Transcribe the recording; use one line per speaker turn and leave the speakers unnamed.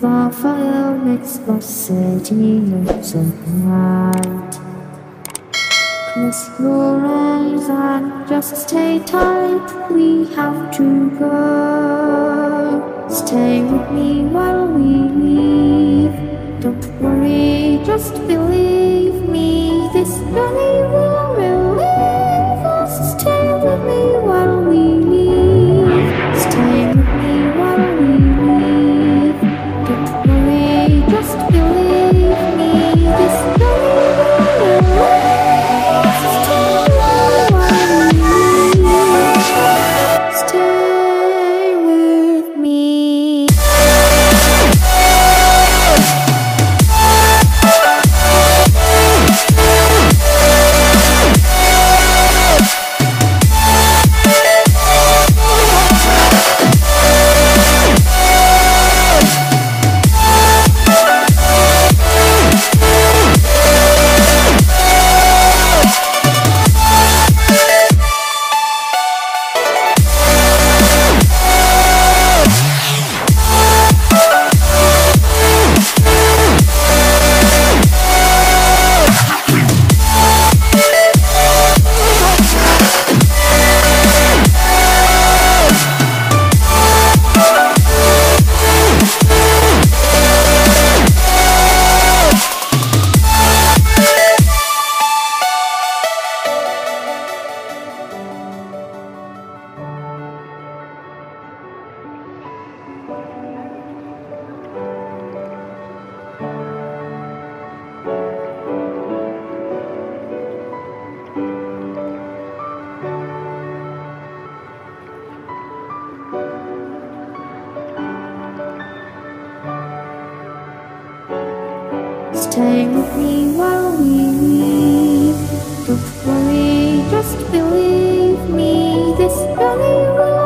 The fire makes the city look so bright. Close your eyes and just stay tight. We have to go. Stay with me while we leave. Don't worry, just believe me. This journey will relieve us. Stay with me while we leave. Stay with me while we leave. Don't worry, just believe me. This journey will relieve us. Stay with me while we leave. Stay with me. Stay with me while we leave. Don't worry, just believe me. This journey will